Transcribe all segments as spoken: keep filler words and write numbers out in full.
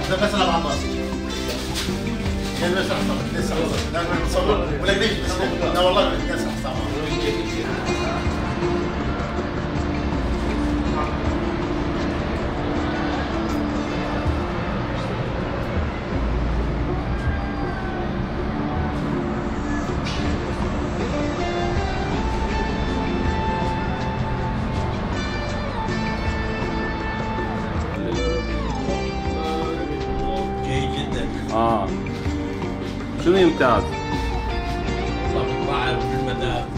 ده بس انا بعض يعني لسه لسه لا انا بصور ولا ليش بس لا والله لسه صعب. اه شنو يمتاز؟ طبعا في المدارس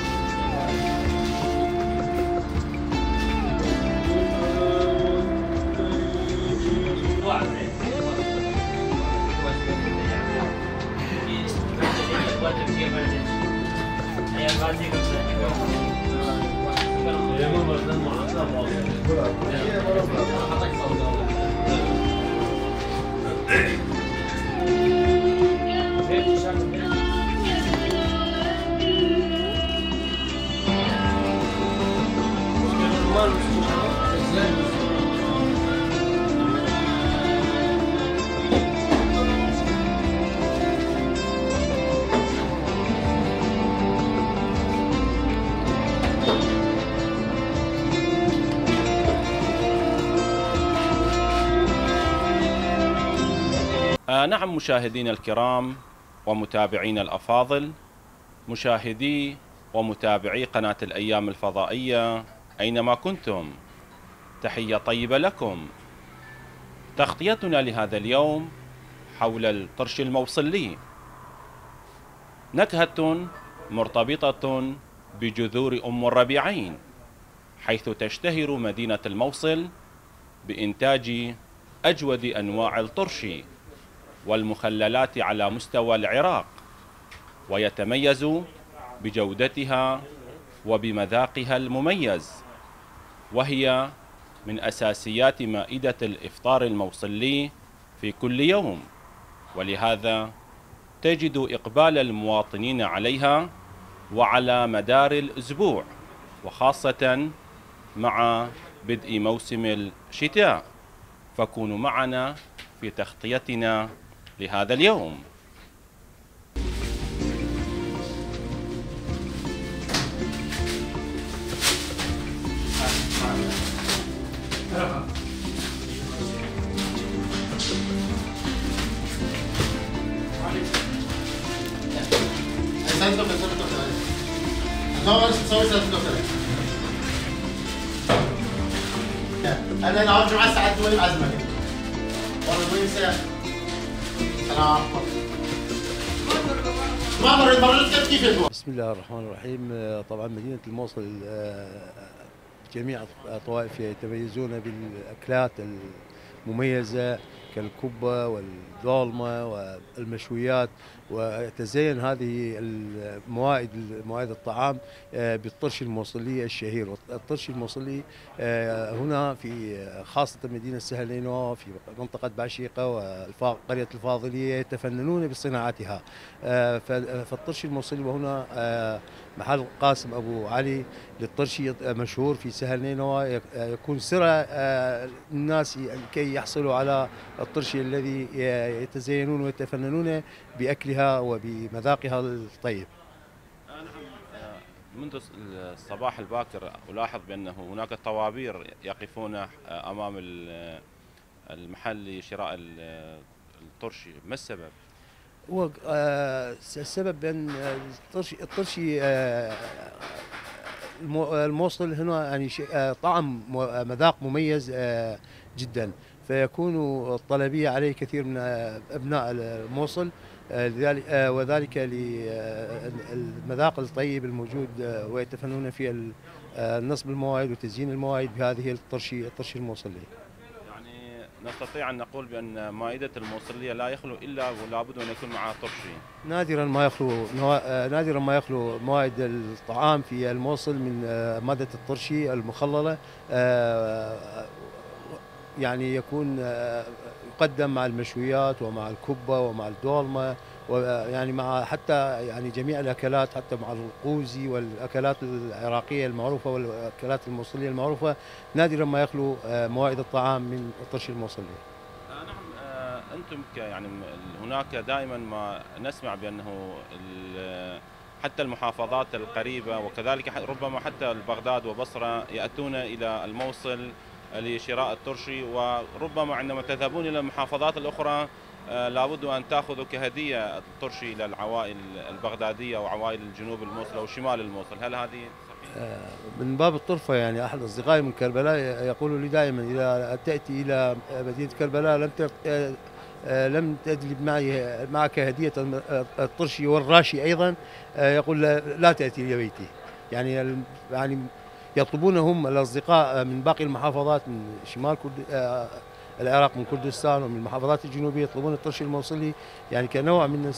آه نعم مشاهدينا الكرام ومتابعينا الأفاضل، مشاهدي ومتابعي قناة الأيام الفضائية أينما كنتم، تحية طيبة لكم. تغطيتنا لهذا اليوم حول الطرش الموصلي، نكهة مرتبطة بجذور أم الربيعين، حيث تشتهر مدينة الموصل بإنتاج أجود أنواع الطرش والمخللات على مستوى العراق، ويتميز بجودتها وبمذاقها المميز، وهي من أساسيات مائدة الإفطار الموصلي في كل يوم، ولهذا تجد إقبال المواطنين عليها وعلى مدار الأسبوع، وخاصة مع بدء موسم الشتاء. فكونوا معنا في تغطيتنا لهذا اليوم. انا انا ارجع على الساعه اثنين عزمك والله وين ساعه سلام ما مر مرت كيف اليوم. بسم الله الرحمن الرحيم. طبعا مدينه الموصل جميع طوائفها يتميزون بالاكلات المميزه كالكبه والدولمه والمشويات، وتزين هذه الموائد موائد الطعام بالطرش الموصلي الشهير. الطرش الموصلي هنا في خاصة مدينة سهل نينوى في منطقة بعشيقة وقرية الفاضلية يتفننون بصناعتها. فالطرش الموصلي، وهنا محل قاسم أبو علي للطرش مشهور في سهل نينوى، يكون سرى الناس كي يحصلوا على الطرش الذي يتزينون ويتفننون بأكلها وبمذاقها الطيب. منذ الصباح الباكر ألاحظ بأنه هناك طوابير يقفون أمام المحل لشراء الطرش، ما السبب؟ هو السبب بأن الطرش الطرشي الموصل هنا يعني طعم مذاق مميز جدا، فيكون الطلبية عليه كثير من أبناء الموصل، وذلك للمذاق الطيب الموجود، ويتفنون في نصب الموائد وتزيين الموائد بهذه الطرشي الطرشي الموصلي. يعني نستطيع أن نقول بأن مائدة الموصلية لا يخلو إلا ولابد أن يكون معها طرشي. نادرا ما يخلو نادرا ما يخلو موائد الطعام في الموصل من مادة الطرشي المخللة، يعني يكون يقدم مع المشويات ومع الكبة ومع الدولمة، ويعني مع حتى يعني جميع الأكلات، حتى مع القوزي والأكلات العراقية المعروفة والأكلات الموصلية المعروفة. نادرا ما يخلو موائد الطعام من الطرش الموصلي. نعم، انتم يعني هناك دائما ما نسمع بانه حتى المحافظات القريبه وكذلك ربما حتى بغداد وبصره ياتون الى الموصل لشراء الترشي، وربما عندما تذهبون الى المحافظات الاخرى لابد ان تاخذوا كهديه الترشي الى العوائل البغداديه وعوائل الجنوب الموصل او شمال الموصل، هل هذه صحيح؟ من باب الطرفه يعني احد اصدقائي من كربلاء يقول لي دائما اذا تاتي الى مدينه كربلاء لم لم تجلب معي معك هديه الطرشي والراشي ايضا، يقول لا تاتي الى بيتي. يعني يعني يطلبون هم الاصدقاء من باقي المحافظات من شمال العراق، من كردستان ومن المحافظات الجنوبيه، يطلبون الطرشي الموصلي يعني كنوع من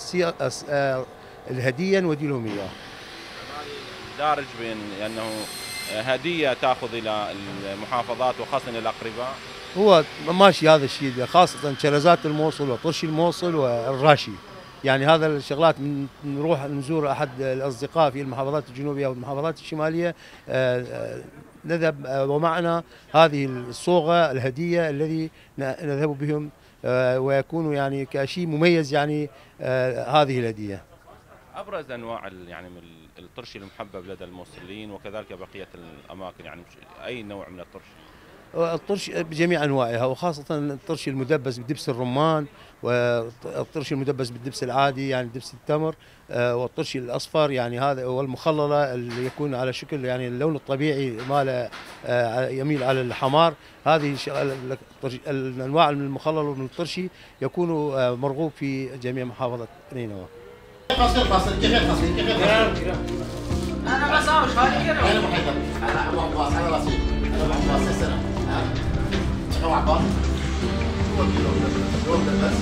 الهديه نودي لهم اياه. دارج بين انه هديه تاخذ الى المحافظات وخاصه الى الاقرباء. هو ماشي هذا الشيء، خاصه شرزات الموصل وطرشي الموصل والراشي. يعني هذا الشغلات من نروح نزور احد الاصدقاء في المحافظات الجنوبيه او المحافظات الشماليه، نذهب ومعنا هذه الصوغه الهديه الذي نذهب بهم، ويكون يعني كشيء مميز يعني هذه الهديه. ابرز انواع يعني من الطرشي المحبب لدى الموصليين وكذلك بقيه الاماكن، يعني اي نوع من الطرشي؟ الطرشي بجميع انواعها، وخاصه الطرشي المدبس بدبس الرمان، والطرشي المدبس بالدبس العادي يعني دبس التمر، والطرشي الاصفر يعني هذا والمخلله اللي يكون على شكل يعني اللون الطبيعي ماله يميل على الحمار. هذه الانواع من المخلل ومن الطرشي يكون مرغوب في جميع محافظه نينوى. قصير قصير كيف قصير كيف قصير انا ما صارش هذه كده انا محيطه انا ابو عباس انا رصيد انا ابو عباس سنه ها شنو عباس هو كيلو يوم بس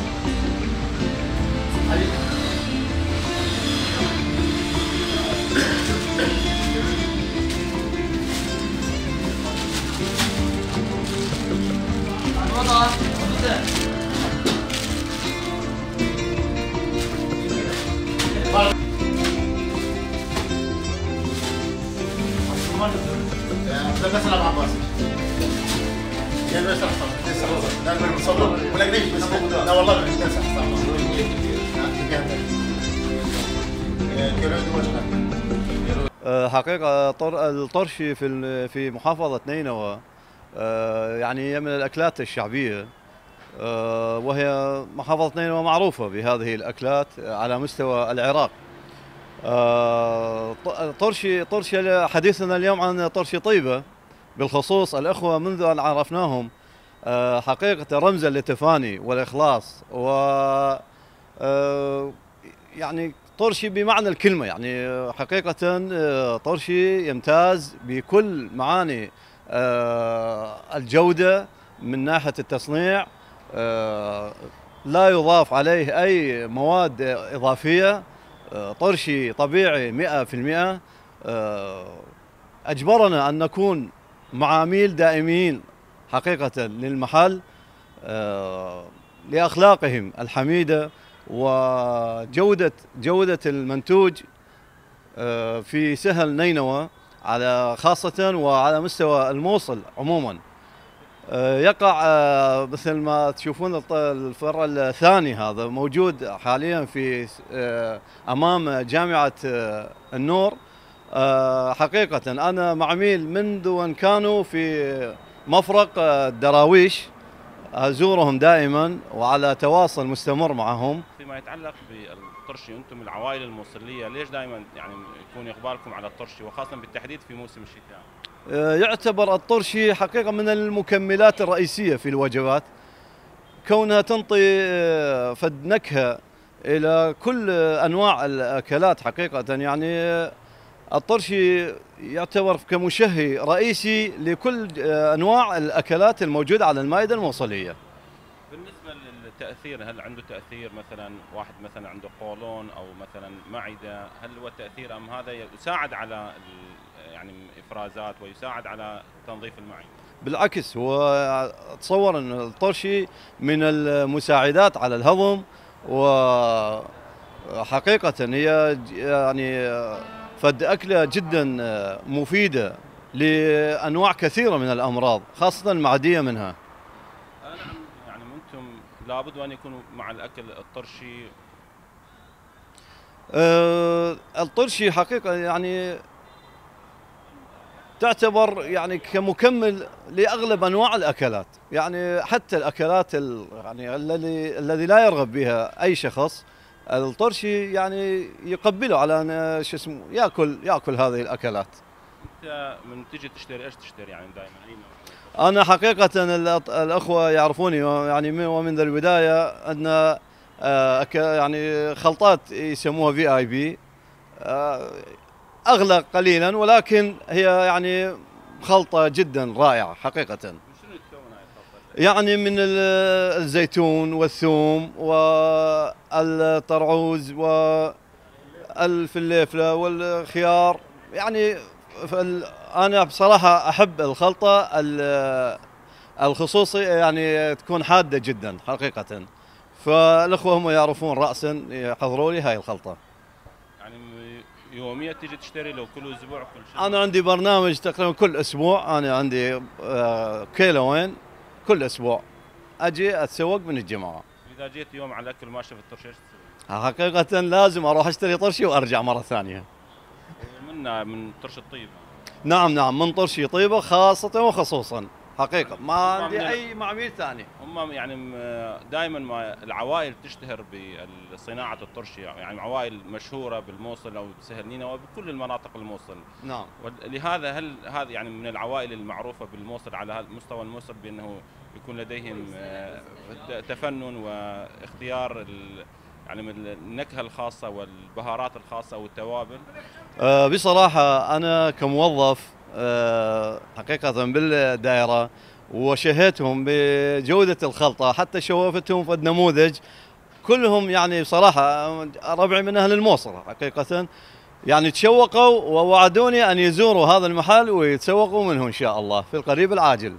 هاي الوضع بس انا عباس يا بس احسن لا انا مصور ولا قريش بس لا والله ما عندنا صح صح حقيقة الطرشي في في محافظة نينوى يعني من الأكلات الشعبية، وهي محافظة نينوى معروفة بهذه الأكلات على مستوى العراق. طرشي طرشي حديثنا اليوم عن طرشي طيبة بالخصوص. الأخوة منذ أن عرفناهم حقيقة رمزا للتفاني والإخلاص، و يعني طرشي بمعنى الكلمة، يعني حقيقة طرشي يمتاز بكل معاني الجودة من ناحية التصنيع، لا يضاف عليه أي مواد إضافية، طرشي طبيعي مئة في المئة. أجبرنا أن نكون معاميل دائمين حقيقة للمحل لأخلاقهم الحميدة وجودة جودة المنتوج في سهل نينوى على خاصة وعلى مستوى الموصل عموما. يقع مثل ما تشوفون الفرع الثاني هذا موجود حاليا في أمام جامعة النور. حقيقة أنا معميل منذ أن كانوا في مفرق الدراويش، أزورهم دائما وعلى تواصل مستمر معهم. فيما يتعلق بالطرشي، أنتم العوائل الموصلية ليش دائما يعني يكون إقبالكم على الطرشي وخاصة بالتحديد في موسم الشتاء؟ يعتبر الطرشي حقيقة من المكملات الرئيسية في الوجبات، كونها تنطي فد نكهة إلى كل أنواع الأكلات. حقيقة يعني الطرشي يعتبر كمشهي رئيسي لكل أنواع الأكلات الموجودة على المائدة الموصلية. بالنسبة للتأثير، هل عنده تأثير مثلا واحد مثلا عنده قولون أو مثلا معدة، هل هو التأثير أم هذا يساعد على يعني إفرازات ويساعد على تنظيف المعدة؟ بالعكس، هو أتصور أن الطرشي من المساعدات على الهضم، وحقيقة هي يعني فد أكلة جدا مفيدة لأنواع كثيرة من الأمراض خاصة المعدية منها. يعني أنتم لابد وان يكون مع الاكل الطرشي. أه الطرشي حقيقه يعني تعتبر يعني كمكمل لاغلب انواع الاكلات، يعني حتى الاكلات يعني الذي الذي لا يرغب بها اي شخص، الطرشي يعني يقبله على ان شو اسمه ياكل ياكل هذه الاكلات. انت من تجي تشتري ايش تشتري يعني دائما؟ انا حقيقه الاخوه يعرفوني يعني ومن ذا البدايه ان يعني خلطات يسموها في اي بي، اغلى قليلا ولكن هي يعني خلطه جدا رائعه حقيقه. شنو تكون هاي الخلطه؟ يعني من الزيتون والثوم والطرعوز والفلفله والخيار، يعني انا بصراحه احب الخلطه الخصوصي يعني تكون حاده جدا حقيقه، فالاخوه هم يعرفون راسا يحضروا لي هاي الخلطه. يعني يوميا تيجي تشتري لو كل اسبوع كل شهر؟ انا عندي برنامج تقريبا كل اسبوع، انا عندي كيلوين كل اسبوع اجي اتسوق من الجماعه. اذا جيت يوم على الاكل ما شفت طرش ايش تسوي؟ حقيقه لازم اروح اشتري طرشي وارجع مره ثانيه. من من طرش الطيب؟ نعم نعم من طرشي طيبه خاصه وخصوصا حقيقه، ما عندي اي معميل ثاني. هم يعني دائما ما العوائل تشتهر بصناعه الطرشي، يعني عوائل مشهوره بالموصل او بسهل نينوى وبكل المناطق الموصل. نعم. ولهذا هل هذا يعني من العوائل المعروفه بالموصل على مستوى الموصل بانه يكون لديهم تفنن واختيار يعني من النكهه الخاصه والبهارات الخاصه والتوابل؟ أه بصراحه انا كموظف أه حقيقه بالدائره وشهيتهم بجوده الخلطه، حتى شوفتهم في النموذج كلهم يعني بصراحه ربعي من اهل الموصل حقيقه، يعني تشوقوا ووعدوني ان يزوروا هذا المحل ويتسوقوا منه ان شاء الله في القريب العاجل.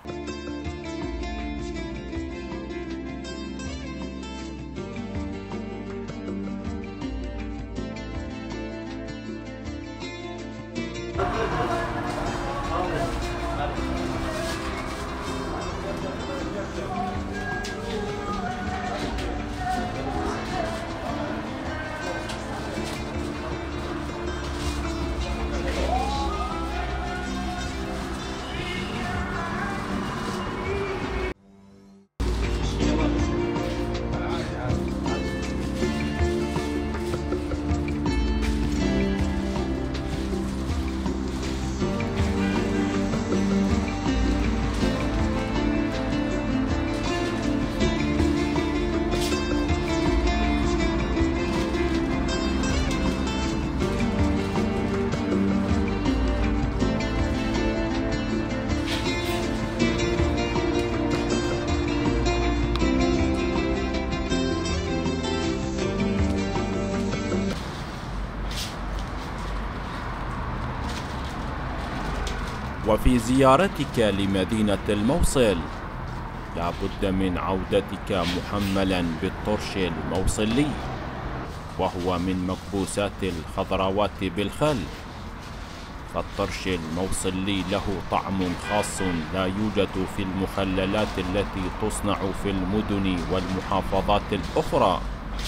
وفي زيارتك لمدينة الموصل لابد من عودتك محملا بالطرش الموصلي، وهو من مكبوسات الخضروات بالخل، فالطرش الموصلي له طعم خاص لا يوجد في المخللات التي تصنع في المدن والمحافظات الأخرى،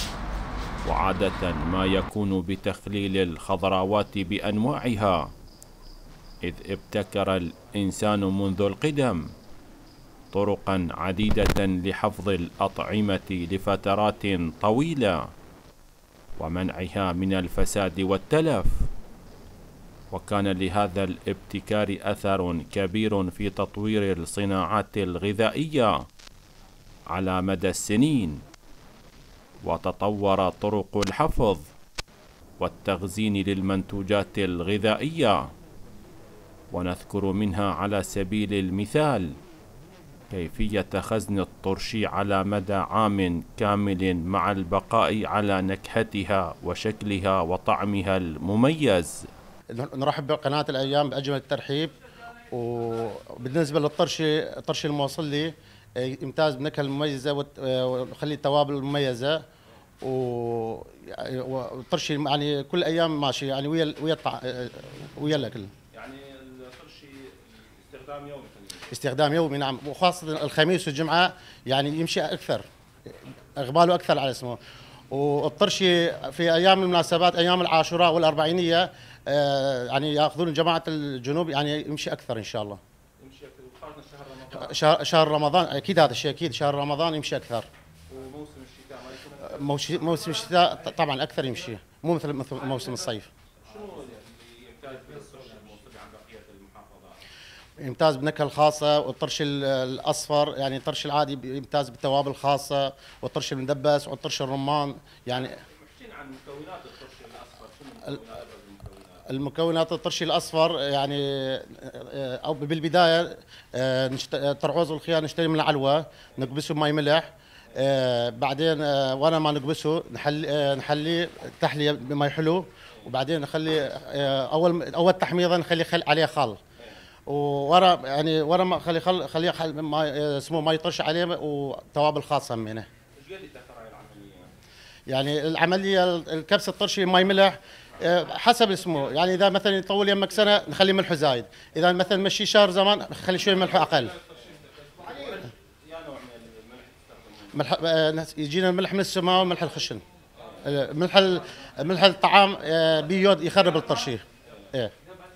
وعادة ما يكون بتخليل الخضروات بأنواعها، إذ ابتكر الإنسان منذ القدم طرقا عديدة لحفظ الأطعمة لفترات طويلة ومنعها من الفساد والتلف، وكان لهذا الابتكار أثر كبير في تطوير الصناعات الغذائية على مدى السنين، وتطور طرق الحفظ والتخزين للمنتوجات الغذائية، ونذكر منها على سبيل المثال كيفية خزن الطرش على مدى عام كامل مع البقاء على نكهتها وشكلها وطعمها المميز. نرحب بقناة الأيام بأجمل الترحيب. وبالنسبة للطرشي، الطرشي الموصلي يمتاز بنكهة المميزة وخلي التوابل المميزة، والطرشي يعني كل أيام ماشي يعني ويا ويا ويا الأكل. يعني الطرشي استخدام يومي؟ استخدام يومي نعم، وخاصة الخميس والجمعة يعني يمشي أكثر. اقباله اكثر على اسمه. والطرشي في ايام المناسبات، ايام العاشوراء والاربعينيه، آه يعني ياخذون جماعه الجنوب يعني يمشي اكثر ان شاء الله. يمشي اكثر وخاصه شهر رمضان. شهر, شهر رمضان اكيد هذا الشيء اكيد، شهر رمضان يمشي اكثر. وموسم الشتاء ما يكون أكثر؟ موش- موسم الشتاء طبعا اكثر يمشي، مو مثل مثل موسم الصيف. شنو اللي يمتاز به الطرش الموصلي عن بقيه المحافظات؟ يمتاز بالنكهه الخاصه، والطرش ال- الاصفر يعني الطرش العادي يمتاز بالتوابل الخاصه، والطرش المدبس والطرش الرمان يعني. احكينا عن مكونات الطرش الاصفر، شنو مكونات المكونات؟ المكونات الطرش الاصفر يعني آه، او بالبدايه آه، نشت- الطرعوز والخيار نشتري من العلوه، نكبسه بماء ملح. آه، بعدين آه، وانا ما نكبسه نحل آه، نحليه تحليه بماء حلو، وبعدين نخلي آه، اول اول تحميضه نخلي خل عليه خل، وورا يعني ورا ما خلي خل خليه خل ما آه، اسمه ما يطرش عليه، وتوابل خاصه منه. ايش قد تاثر هاي العمليه؟ يعني العمليه الكبسه الطرشي ماي ملح آه، حسب اسمه، يعني اذا مثلا يطول يمك سنه نخلي ملحه زايد، اذا مثلا مشي شهر زمان نخلي شوي ملحه اقل. يا نوع من الملح تستخدمه؟ ملح آه، يجينا الملح من السماء وملح الخشن. آه، ملح ال- ملح الطعام آه، بيود يخرب الطرشي. ايه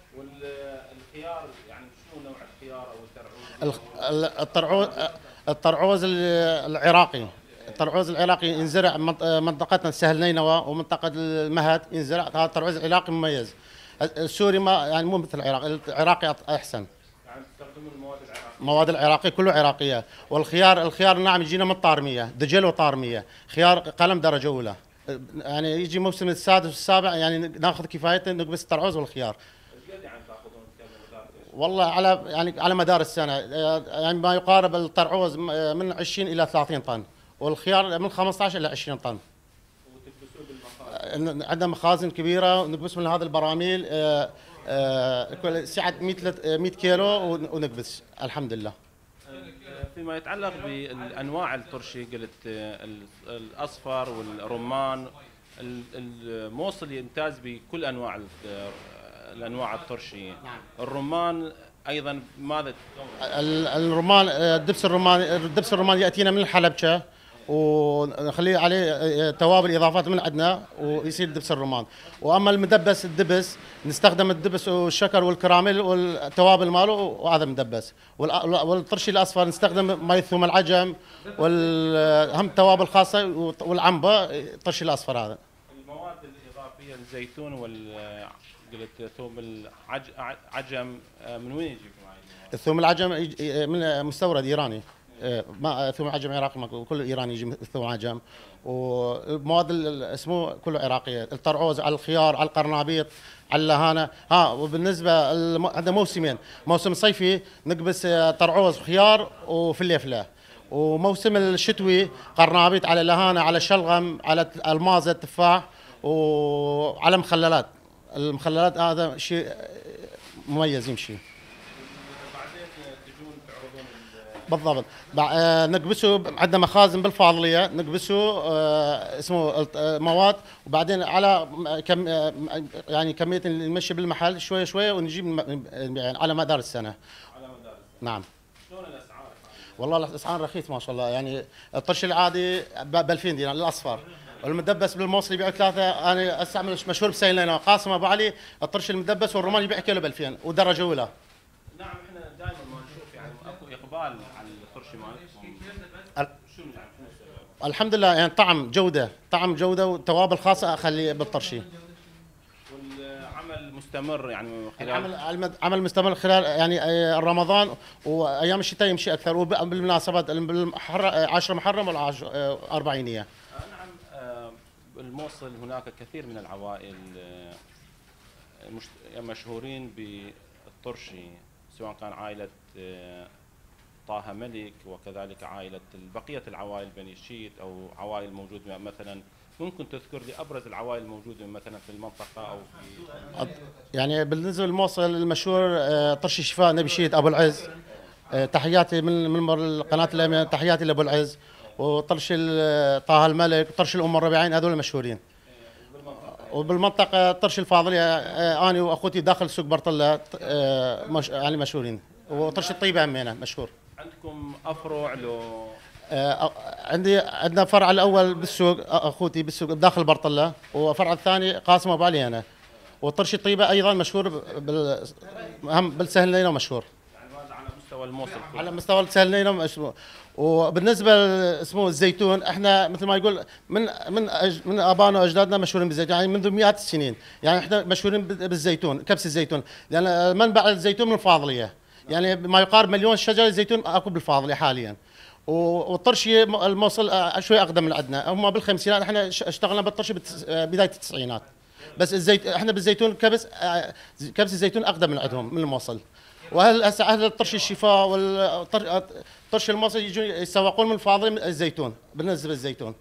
والخيار يعني شنو نوع الخيار او الترعوز؟ الخ- ال- الطرعوز الطرعوز ال- العراقي الطرعوز العراقي ينزرع منط- منطقتنا سهل نينوى ومنطقة المهد ينزرع، هذا الطرعوز العراقي مميز. السوري ما يعني مو مثل العراقي، العراقي أحسن. يعني تستخدمون المواد العراقيه؟ مواد العراقي كله عراقية. والخيار الخيار نعم يجينا من الطارمية، دجل وطارمية، خيار قلم درجة أولى. يعني يجي موسم السادس والسابع يعني ناخذ كفايتنا نكبس الطرعوز والخيار. ايش قد يعني تاخذون كمقدار؟ والله على يعني على مدار السنه آه، يعني ما يقارب الطرعوز م- آه، من عشرين الى ثلاثين طن، والخيار من خمسة عشر الى عشرين طن. وتكبسوه بالمخازن؟ آه، عندنا مخازن كبيره ونكبس من هذه البراميل آه، آه، كل سعه مئة لت- آه، مئة كيلو ون- ونكبس الحمد لله. فيما يتعلق بالانواع الطرشي قلت آه، ال- الاصفر والرمان، ال- الموصل يمتاز بكل انواع ال- الانواع الطرشي. الرمان ايضا ماذا؟ ال- الرمان آه، الدبس الرمان الدبس الرمان ياتينا من الحلبشه، ونخليه عليه آه، توابل اضافات من عندنا ويصير دبس الرمان. واما المدبس الدبس نستخدم الدبس والشكر والكراميل والتوابل ماله وهذا مدبس. والأ- والطرشي الاصفر نستخدم مي ثوم العجم والهم توابل خاصه والعنبه الطرشي الاصفر هذا. المواد الاضافيه الزيتون وال قلت ثوم العجم من وين يجيكم هاي المواد؟ الثوم العجم يجي- من مستورد ايراني. آه، ما ثوم عجم عراقي ما كله ايراني يجي ثوم عجم، ومواد ال- اسمه كله عراقيه، الطرعوز على الخيار على القرنابيط على اللهانه. ها وبالنسبه الم- عندنا موسمين، موسم صيفي نكبس آه، طرعوز خيار وفليفله، وموسم الشتوي قرنابيط على لهانه على شلغم على ت- المازه التفاح وعلى مخللات. المخللات هذا شيء آه، مميز يمشي. بعدين تجون تعرضون ال- بالضبط. بع- آه، نكبسه عندنا مخازن بالفاضليه نكبسه آه، اسمه الت- آه، مواد، وبعدين على م- كم آه، م- يعني كميه اللي نمشي بالمحل شويه شويه ونجيب الم- يعني على مدار السنه. على مدار السنة. نعم. شلون الاسعار؟ والله الاسعار رخيص ما شاء الله، يعني الطرش العادي ب ألفين دينار الاصفر، والمدبس بالموصل يبيع ثلاثه. انا استعمل مشهور بسيلنا قاسم ابو علي، الطرش المدبس والرمان يبيع كيلو ب ألفين ودرجه اولى. نعم احنا دائما ما نشوف يعني اكو اقبال على الطرشي مالكم. ال- شنو يعني شنو السبب؟ الحمد لله يعني طعم جوده طعم جوده وتوابل خاصه اخلي بالطرشي. والعمل مستمر يعني خلال العمل عمل- عمل مستمر خلال يعني آه، رمضان وايام الشتاء يمشي اكثر، وبالمناسبات عشرة محرم والاربعينيه. آه، نعم. آه، الموصل هناك كثير من العوائل آه، مشت- مشهورين بالطرشي، سواء كان عائلة آه، طه ملك وكذلك عائلة بقية العوائل بني شيت أو عوائل موجودة مثلا. ممكن تذكر لي أبرز العوائل الموجودة مثلا في المنطقة أو في يعني بالنسبه للموصل المشهور آه، طرش شفاء نبي شيت ابو العز. آه، تحياتي من من قناه الامين، تحياتي لابو العز، وطرش ال- طه الملك وطرش الام الربيعين، هذول المشهورين. وبالمنطقه طرش الفاضليه آه، انا واخوتي داخل سوق برطله آه، مش يعني مشهورين، وطرش الطيبه همينه مشهور. عندكم أفرع لو آه، عندي عندنا فرع الاول بالسوق، اخوتي بالسوق داخل برطله، وفرع الثاني قاسم ابو علي انا. والطرش الطيبه ايضا مشهور بال هم بالسهل لينا مشهور. يعني هذا على مستوى الموصل كله. على مستوى السهل لينا مشهور. وبالنسبه اسمه الزيتون، احنا مثل ما يقول من من أج من ابائنا واجدادنا مشهورين بالزيتون، يعني منذ مئات السنين، يعني احنا مشهورين بالزيتون، كبس الزيتون، لان منبع الزيتون من الفاضليه، يعني ما يقارب مليون شجره زيتون اكو بالفاضليه حاليا. والطرشي الموصل شوي اقدم من عندنا، هم بالخمسينات، احنا اشتغلنا بالطرشي بدايه التسعينات. بس الزيت احنا بالزيتون كبس كبس الزيتون اقدم من عندهم من الموصل. وهل هسه اهل الطرش الشفاء والطرش الموصل يجون يسوقون من الفاضل الزيتون بالنسبه للزيتون.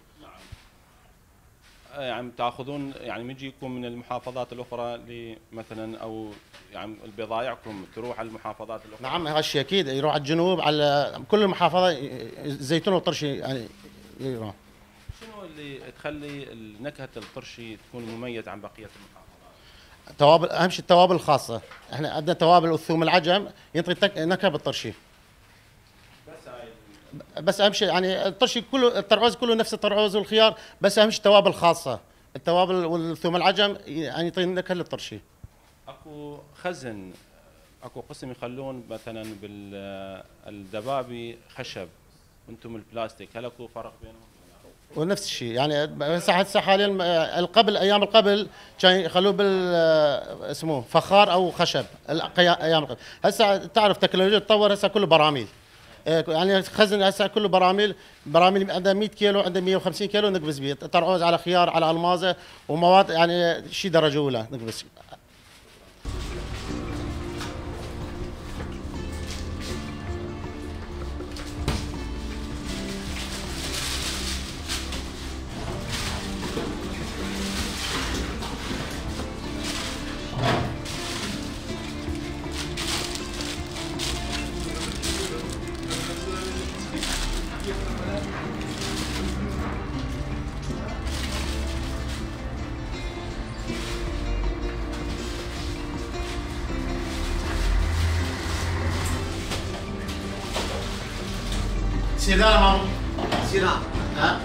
يعني تاخذون يعني من يجيكم من المحافظات الاخرى مثلا، او يعني بضايعكم تروح على المحافظات الاخرى؟ نعم هالشيء اكيد، يروح على الجنوب على كل المحافظات الزيتون والطرشي يعني يروح. شنو اللي تخلي نكهه الطرشي تكون مميز عن بقيه المحافظات؟ توابل، اهم شيء التوابل الخاصه، احنا عندنا توابل والثوم العجم ينطي نكهه بالطرشي. بس هاي بس اهم شيء يعني الطرشي كله الترعوز كله نفس الترعوز والخيار، بس اهم شيء التوابل الخاصه، التوابل والثوم العجم يعني يعطي نكهه للطرشي. اكو خزن، اكو قسم يخلون مثلا بالدبابي خشب وانتم البلاستيك، هل اكو فرق بينهم؟ ونفس الشيء يعني هسه هسه حاليا قبل ايام القبل كان يخلوه بال اسمه فخار او خشب ايام القبل، هسه تعرف تكنولوجيا تطور، هسه كله براميل، يعني خزن هسه كله براميل، براميل عندها مئة كيلو، عندها مئة وخمسين كيلو نكبس بيه، ترعوز على خيار على المازه ومواد يعني شيء درجه اولى نكبس. سيدان مامو سيدان ها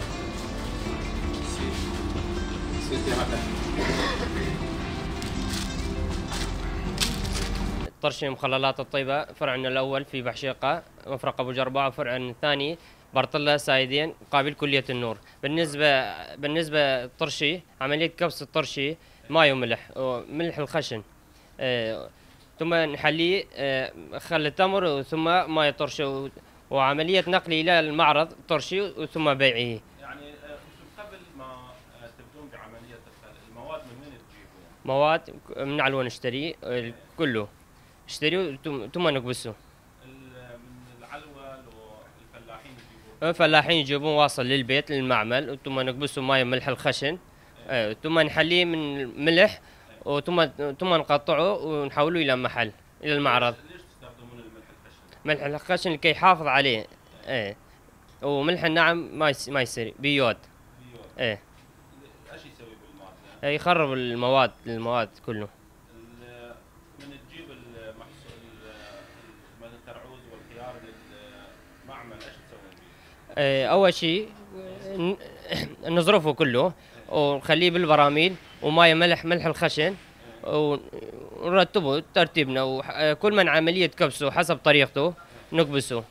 طرشي مخللات الطيبة، فرعنا الأول في بحشيقة مفرق أبو جرباع، وفرعنا الثاني برطلة سايدين قابل كلية النور. بالنسبة بالنسبة الطرشي، عملية كبس الطرشي ماء وملح، وملح الخشن، اه ثم نحليه اه خل التمر، ثم ماء طرشي، وعملية نقله إلى المعرض طرشي ثم بيعه. يعني قبل ما تبدون بعملية المواد من وين تجيبون؟ مواد من علوان نشتري كله، اشتريه ثم نكبسه. من العلوة والفلاحين يجيبون؟ الفلاحين يجيبون واصل للبيت للمعمل، ثم نكبسه ماء ملح الخشن، اه ثم نحليه من ملح، وثم ثم نقطعه ونحوله إلى محل إلى المعرض. ليش تستخدمون الملح الخشن؟ ملح الخشن لكي يحافظ عليه، ايه، وملح الناعم ما ما يصير بيود. بيود. ايه. ايش يسوي بالماء؟ ايه يخرب المواد المواد كله. من تجيب المحصول من الترعوز والخيار للمعمل ايش تسوون بيه؟ ايه اول شيء نظرفه كله ونخليه بالبراميل وماء ملح ملح الخشن، ونرتبه ترتيبنا، وكل من عملية كبسه حسب طريقته نكبسه.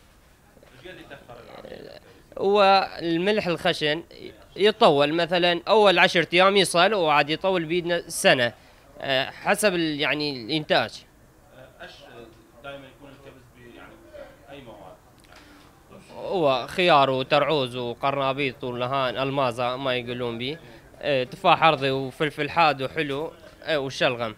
والملح الخشن يطول، مثلا اول عشرة ايام يصل، وعاد يطول بيدنا سنة حسب يعني الانتاج. ايش دائما يكون الكبس ب يعني اي مواد؟ هو خيار وترعوز وقرنابيط ولهان المازة ما يقولون به، تفاح ارضي وفلفل حاد وحلو وشلغم.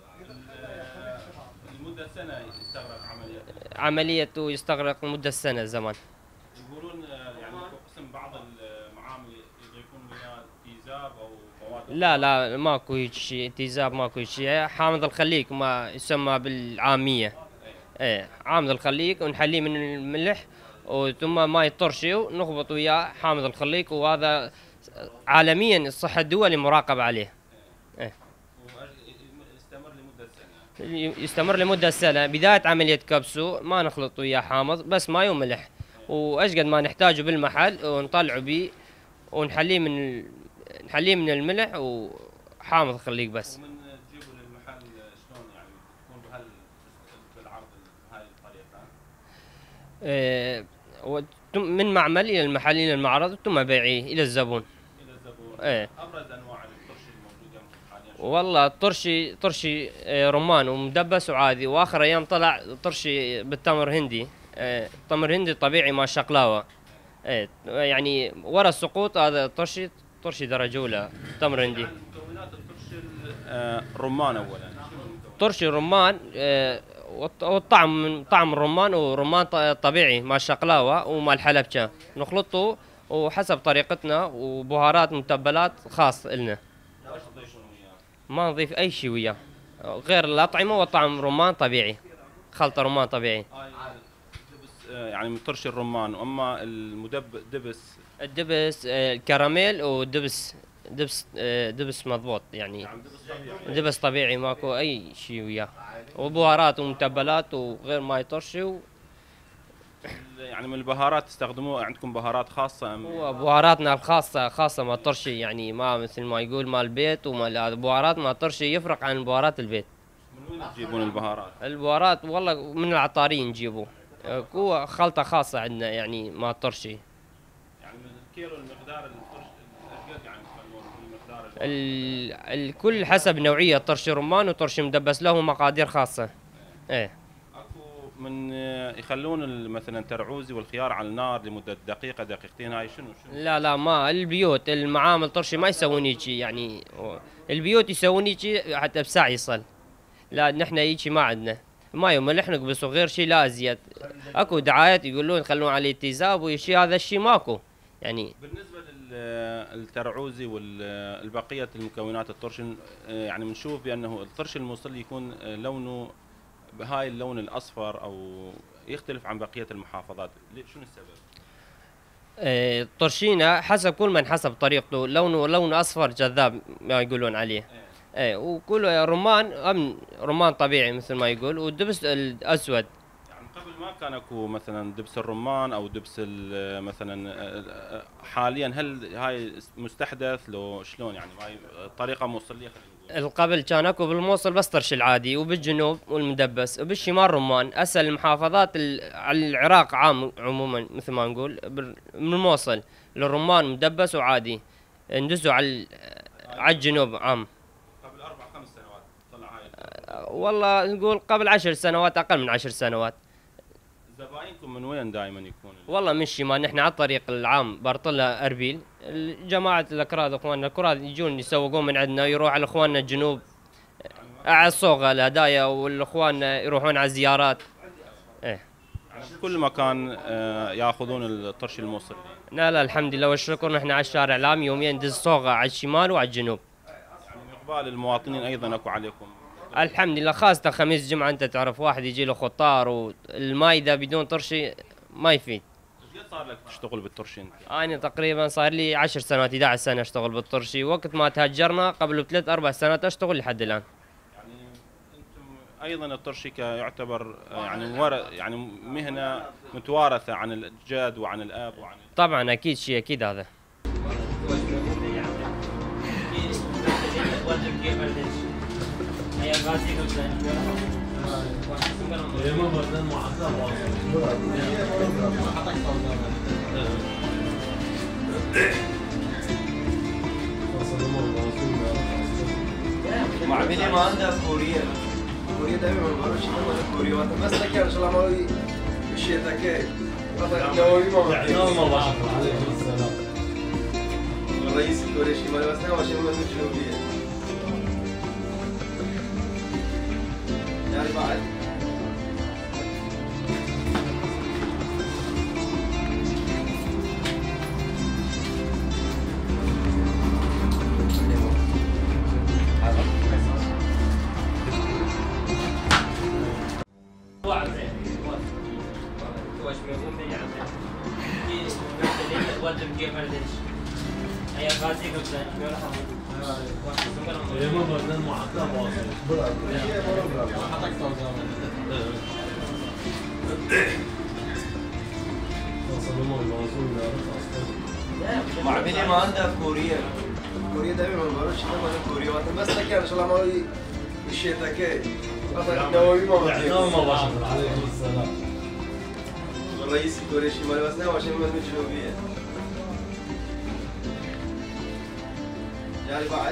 لمدة سنة يستغرق عملية؟ عمليته يستغرق مدة سنة زمان. يقولون يعني قسم بعض المعامل يضيفون وياه تيزاب او مواد؟ لا لا ماكو هيك شيء، تيزاب ماكو هيك شيء، حامض الخليك ما يسمى بالعامية. ايه حامض الخليك، ونحليه من الملح وثم ماء الطرشي ونخبط وياه حامض الخليك، وهذا عالميا الصحة الدولي مراقب عليه. ايه. يستمر لمدة سنة؟ يستمر لمدة سنة. بداية عملية كبسه ما نخلط وياه حامض، بس ماء وملح، واشقد ما نحتاجه بالمحل ونطلعه بيه ونحليه من ال... نحليه من الملح وحامض خليك بس. ومن تجيبه للمحل شلون يعني تكون بهال بالعرض بهاي الطريقه؟ آه من معمل الى المحل الى المعرض ثم بيعيه الى الزبون. الى الزبون. ايه. ابرز انواع الطرشي الموجوده حاليا؟ والله الطرشي طرشي آه رمان ومدبس وعادي، واخر ايام طلع طرشي بالتمر هندي، آه تمر هندي طبيعي مع شقلاوه. ايه يعني ورا السقوط هذا طرشي طرشي درجه اولى تمر هندي. مكونات الطرشي الرمان اولا. طرشي الرمان آه والطعم من طعم الرمان ورمان طبيعي مع الشقلاوه ومع الحلبشه نخلطه وحسب طريقتنا وبهارات متبلات خاص لنا. ايش تضيفون وياه؟ ما نضيف اي شيء وياه غير الاطعمه وطعم رمان طبيعي، خلطه رمان طبيعي. دبس يعني من طرش الرمان، واما المدب دبس الدبس الكراميل ودبس دبس دبس مضبوط يعني دبس طبيعي ماكو اي شيء وياه، وبهارات ومتبلات وغير ما يطرشي و... يعني من البهارات تستخدموه عندكم بهارات خاصه ام؟ هو بهاراتنا الخاصه خاصه ما طرشي يعني ما مثل ما يقول مال البيت ومال هذا، بهارات ما طرشي يفرق عن بهارات البيت. من وين تجيبون البهارات؟ البهارات والله من العطارين نجيبه، هو خلطه خاصه عندنا يعني ما طرشي. يعني من الكيلو المقدار الطرش قد يعني تخلون المقدار ال... الكل حسب نوعيه طرش رمان وطرش مدبس له مقادير خاصه. ايه اكو من يخلون مثلا ترعوزي والخيار على النار لمده دقيقه دقيقتين، هاي شنو شنو؟ لا لا ما البيوت المعامل طرشي ما يسوون هيجي يعني، البيوت يسوون هيجي حتى بساعه يصل. لا نحن هيجي ما عندنا، ما يوم ملح نقبس وغير شيء لا ازيد. اكو دعايات يقولون خلون عليه تيزاب وشيء، هذا الشيء ماكو يعني. بالنسبه للترعوزي والبقيه المكونات الطرش يعني بنشوف بانه الطرش الموصلي يكون لونه بهاي اللون الاصفر او يختلف عن بقيه المحافظات، شنو السبب؟ ايه طرشينا حسب كل من حسب طريقته، لونه لون اصفر جذاب ما يقولون عليه. ايه وكل رمان امن رمان طبيعي مثل ما يقول، والدبس الاسود. يعني قبل ما كان اكو مثلا دبس الرمان او دبس مثلا، حاليا هل هاي مستحدث لو شلون يعني هاي طريقه موصليه؟ القبل كان اكو بالموصل بس طرش العادي، وبالجنوب والمدبس، وبالشمال رمان. هسه المحافظات على العراق عام عموما مثل ما نقول من الموصل للرمان مدبس وعادي، ندزوا على على الجنوب عام. قبل اربع خمس سنوات طلع هاي؟ والله نقول قبل عشر سنوات، اقل من عشر سنوات. زباينكم من وين دائما يكون؟ والله من الشمال، نحن على الطريق العام برطلة اربيل، جماعة الاكراد اخواننا الكراد يجون يسوقون من عندنا، يروح على اخواننا الجنوب على الصوغة الهدايا، والاخواننا يروحون على الزيارات. ايه يعني كل مكان ياخذون الطرش الموصلي؟ لا لا الحمد لله والشكر، نحن على الشارع العام يوميا ندز صوغة على الشمال وعلى الجنوب. يعني اقبال المواطنين ايضا اكو عليكم؟ الحمد لله، خاصة خميس جمعة انت تعرف واحد يجي له خطار، والمايدة بدون طرشي ما يفيد. قد صار لك تشتغل بالطرشي انت؟ انا تقريبا صار لي عشر سنوات احد عشر سنة اشتغل بالطرشي، وقت ما تهجرنا قبل بثلاث اربع سنوات اشتغل لحد الان. يعني انتم ايضا الطرشي يعتبر يعني ور يعني مهنة متوارثة عن الجد وعن الاب وعن طبعا اكيد شيء اكيد هذا. معاملي ما عندها كوريا كوريا دائما ما بعرفش كمان كوريا بس ذكر ان شاء الله ما الشيء ذكي رئيس كوريا الشمالية بس نوع شمال الجنوبية يعني بعد معبيني ما عندها في كوريا. كوريا دائما ما بعرفش لما في كوريا وقت بس لك يعني شو عملوا الشتاء كي اصلا النووي ما بعرف. عليكم السلام. رئيس كوريا الشمالي بس نعم عشان المدن الجنوبية. يعني بعد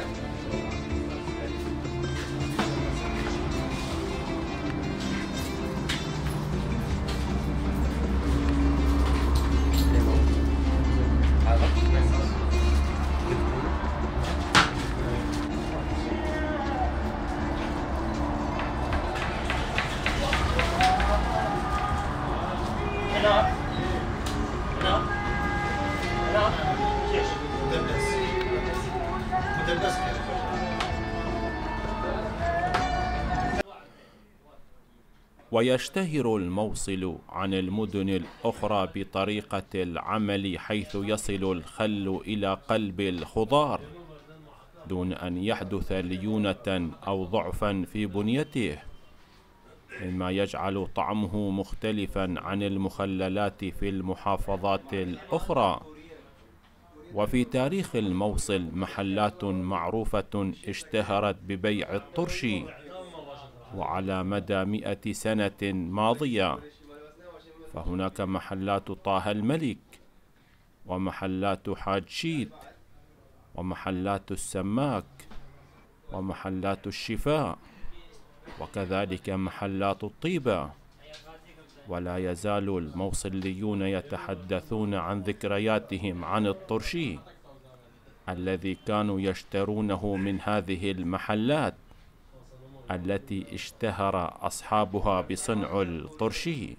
ويشتهر الموصل عن المدن الأخرى بطريقة العمل حيث يصل الخل إلى قلب الخضار دون أن يحدث ليونة أو ضعفا في بنيته، مما يجعل طعمه مختلفا عن المخللات في المحافظات الأخرى. وفي تاريخ الموصل محلات معروفة اشتهرت ببيع الطرشي، وعلى مدى مئة سنة ماضية فهناك محلات طه الملك، ومحلات حاج شيد، ومحلات السماك، ومحلات الشفاء، وكذلك محلات الطيبة. ولا يزال الموصليون يتحدثون عن ذكرياتهم عن الطرشي الذي كانوا يشترونه من هذه المحلات التي اشتهر أصحابها بصنع الطرشي.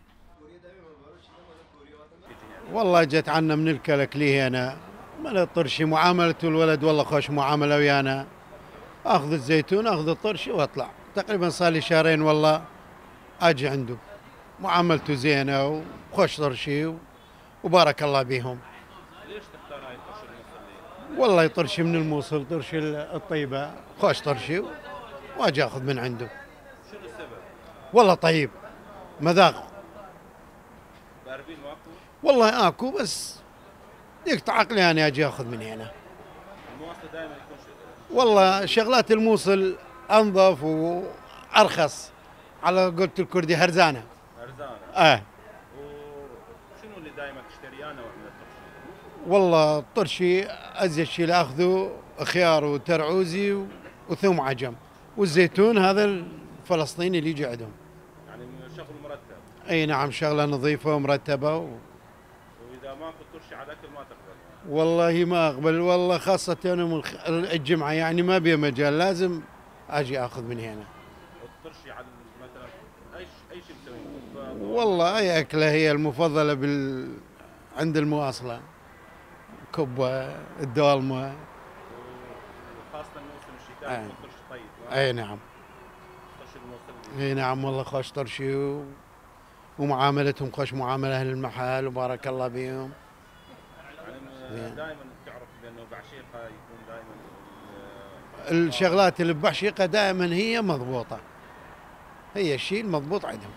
والله جت عنا من الكلك لي أنا من الطرشي معاملة الولد، والله خوش معاملة ويانا، أخذ الزيتون أخذ الطرشي وأطلع. تقريبا صار لي شهرين والله أجي عنده، معاملته زينة وخوش طرشي وبارك الله بيهم. ليش تختار هاي الطرشي الموصلية؟ والله طرشي من الموصل، طرشي الطيبة خوش طرشي واجي اخذ من عنده. شنو السبب؟ والله طيب مذاق. باربين ماكو؟ والله اكو بس يقطع عقلي انا اجي اخذ من هنا. المواصلة دائما يكون شيء. والله شغلات الموصل انظف وارخص، على قولة الكردي هرزانه. هرزانه؟ اه. وشنو اللي دائما تشتريانه من الطرشي؟ والله الطرشي ازيد شيء اللي اخذه خيار وترعوزي وثوم عجم، والزيتون هذا الفلسطيني اللي يجي عندهم. يعني شغل مرتب. اي نعم، شغله نظيفه ومرتبه و... واذا ماكو طرشي على الاكل ما تقبل؟ والله ما اقبل، والله خاصه يوم الجمعه يعني ما بيه مجال، لازم اجي اخذ من هنا. الطرشي على مثلا اي اي شيء مسوي؟ والله اي اكله هي المفضله بال عند المواصله، كبه، الدولمه. وخاصه موسم الشتاء يكون طرشي طيب. اي نعم. طرشي الموصلي. اي نعم والله خوش طرشي و... ومعاملتهم خوش معامله اهل المحل وبارك الله بيهم. يعني دائما تعرف بانه بعشيقه يكون دائما الشغلات اللي بعشيقه دائما هي مضبوطه، هي الشيء المضبوط عندهم.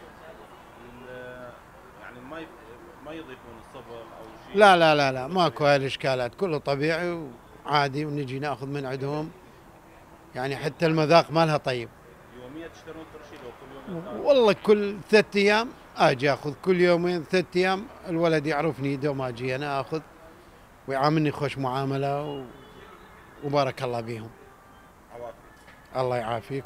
يعني ما ما يضيفون الصبغ او شيء؟ لا لا لا لا ماكو هاي الاشكالات، كله طبيعي وعادي، ونجي ناخذ من عندهم. يعني حتى المذاق مالها طيب. يوميا تشترون طرشي لو كل يوم؟ والله كل ثلاث ايام اجي اخذ، كل يومين ثلاث ايام الولد يعرفني دوم اجي انا اخذ ويعاملني خوش معامله و... وبارك الله بيهم. عوافي. الله يعافيك.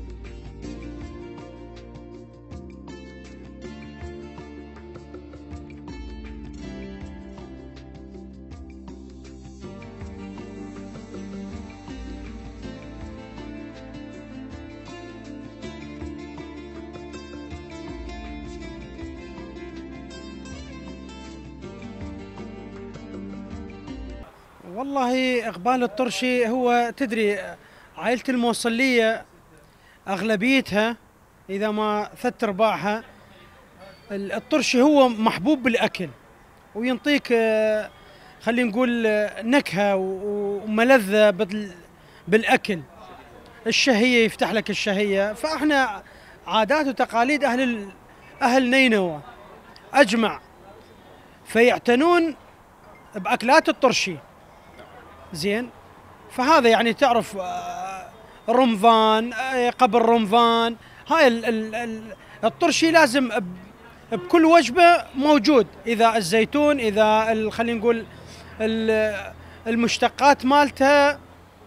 والله إقبال الطرشي هو تدري عائلة الموصلية أغلبيتها إذا ما ثلاث أرباعها الطرشي هو محبوب بالأكل، وينطيك خلينا نقول نكهة وملذة بالأكل، الشهية يفتح لك الشهية. فإحنا عادات وتقاليد أهل أهل نينوى أجمع فيعتنون باكلات الطرشي. زين، فهذا يعني تعرف رمضان قبل رمضان، هاي الطرشي لازم بكل وجبه موجود، اذا الزيتون، اذا خلينا نقول المشتقات مالتها،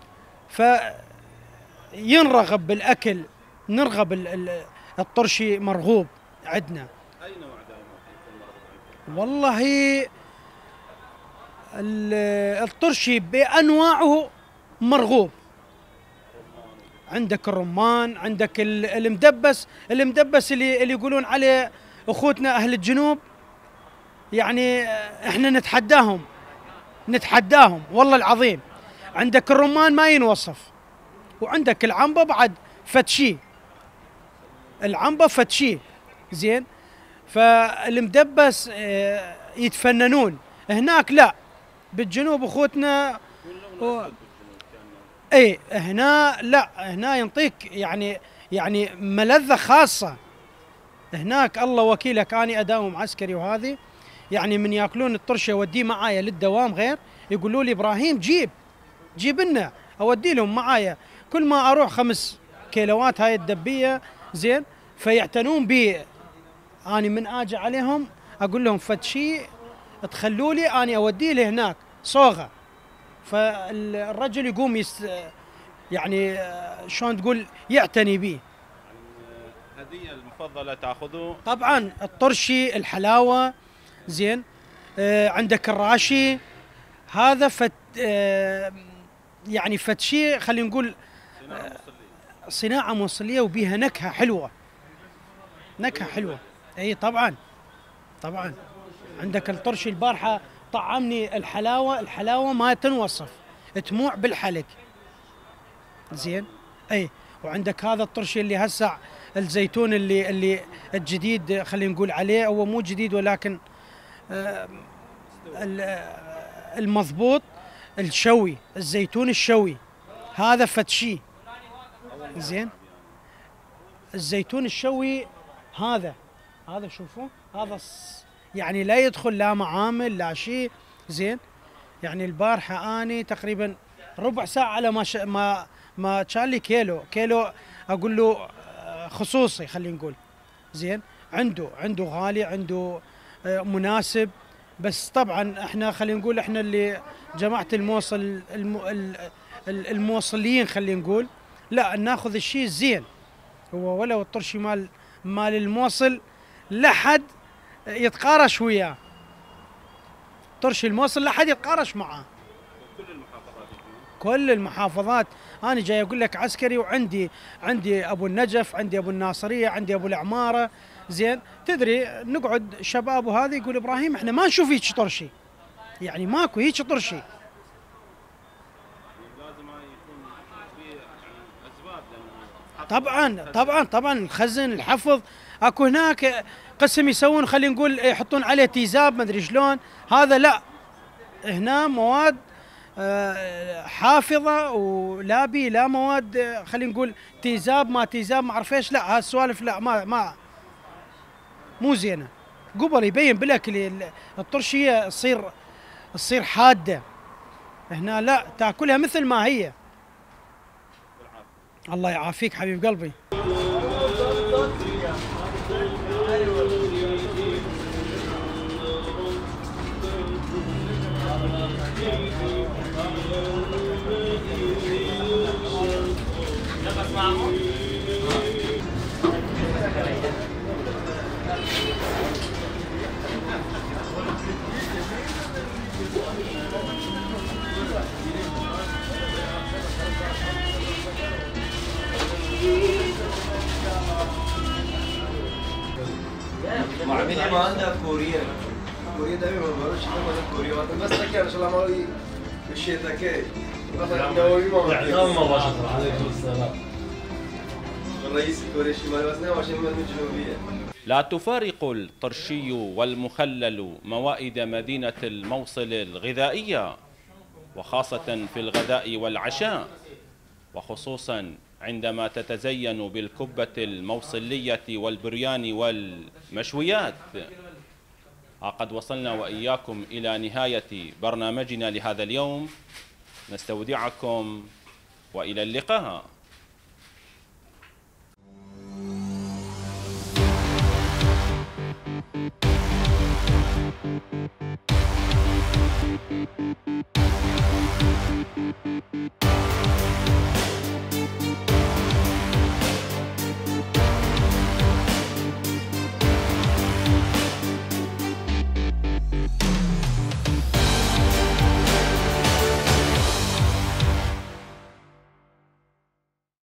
فينرغب بالاكل، نرغب الطرشي مرغوب عندنا. اي نوع دائما والله الطرشي بانواعه مرغوب. عندك الرمان، عندك المدبس، المدبس اللي اللي يقولون عليه اخوتنا اهل الجنوب، يعني احنا نتحداهم نتحداهم والله العظيم. عندك الرمان ما ينوصف، وعندك العنبه بعد فتشي، العنبه فتشي. زين، فالمدبس يتفننون هناك، لا بالجنوب اخوتنا و... اي هنا لا، هنا ينطيك يعني يعني ملذه خاصه. هناك الله وكيلك، اني اداوم عسكري وهذه يعني من ياكلون الطرشه اوديه معايا للدوام، غير يقولوا لي ابراهيم جيب جيب لنا، اودي لهم معايا كل ما اروح خمس كيلوات هاي الدبيه. زين، فيعتنون بي. اني من اجي عليهم اقول لهم فد شيء تخلوا لي اني اوديه لهناك صوغه، فالرجل يقوم يس يعني شلون تقول يعتني بيه. الهديه المفضله تاخذه طبعا الطرشي، الحلاوه. زين، آه عندك الراشي، هذا فت آه يعني فت شيء خلينا نقول آه صناعه موصليه وبيها نكهه حلوه، نكهه حلوه. اي طبعا طبعا. عندك الطرشي البارحه طعمني الحلاوه، الحلاوه ما تنوصف، تموع بالحلق. زين، اي. وعندك هذا الطرشي اللي هسع الزيتون اللي اللي الجديد خلينا نقول عليه، هو مو جديد ولكن آه المضبوط، الشوي، الزيتون الشوي، هذا فتشي. زين، الزيتون الشوي هذا هذا شوفوا، هذا يعني لا يدخل لا معامل لا شيء. زين، يعني البارحه اني تقريبا ربع ساعه على ما ش... ما ما كان لي كيلو كيلو اقول له خصوصي خلينا نقول. زين، عنده عنده غالي، عنده مناسب، بس طبعا احنا خلينا نقول احنا اللي جماعه الموصل الم... الموصليين خلينا نقول لا ناخذ الشيء الزين. هو ولو الطرشي مال مال الموصل لا حد يتقارش وياه، طرشي الموصل لا حد يتقارش معاه. كل المحافظات كل المحافظات. انا جاي اقول لك عسكري، وعندي عندي ابو النجف، عندي ابو الناصريه، عندي ابو العماره. زين، تدري نقعد شباب وهذا يقول ابراهيم احنا ما نشوف هيك طرشي، يعني ماكو هيك طرشي. لازم يكون في اسباب. طبعا طبعا طبعا الخزن، الحفظ، اكو هناك قسم يسوون خلينا نقول يحطون عليه تيزاب ما ادري شلون، هذا لا، هنا مواد حافظه ولا بي لا مواد خلينا نقول تيزاب ما تيزاب ما اعرف ايش، لا هالسوالف لا ما ما مو زينه. قبل يبين بالاكل الطرشيه تصير تصير حاده، هنا لا تاكلها مثل ما هي. الله يعافيك حبيب قلبي. معاملة ما عندها كوريا، كوريا دائما ما بعرفش كمان كوريا، بس لكن ان شاء الله ما الشتاء كي مثلا نووي ما نعم مباشرة. عليكم السلام. الرئيس كوريا الشمالي بس نوع شمال من الجنوبية. لا تفارق الطرشي والمخلل موائد مدينة الموصل الغذائية، وخاصة في الغداء والعشاء، وخصوصا عندما تتزين بالكبة الموصلية والبريان والمشويات. قد وصلنا وإياكم إلى نهاية برنامجنا لهذا اليوم. نستودعكم وإلى اللقاء. Thank you.